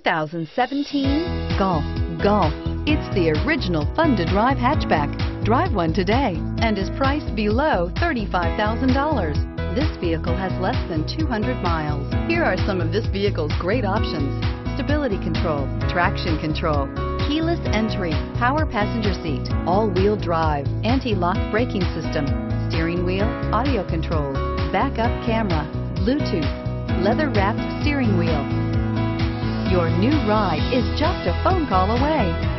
2017 Golf. Golf. It's the original fun-to-drive hatchback. Drive one today and is priced below $35,000. This vehicle has less than 200 miles. Here are some of this vehicle's great options: stability control, traction control, keyless entry, power passenger seat, all-wheel drive, anti-lock braking system, steering wheel audio controls, backup camera, Bluetooth, leather-wrapped steering wheel. Your new ride is just a phone call away.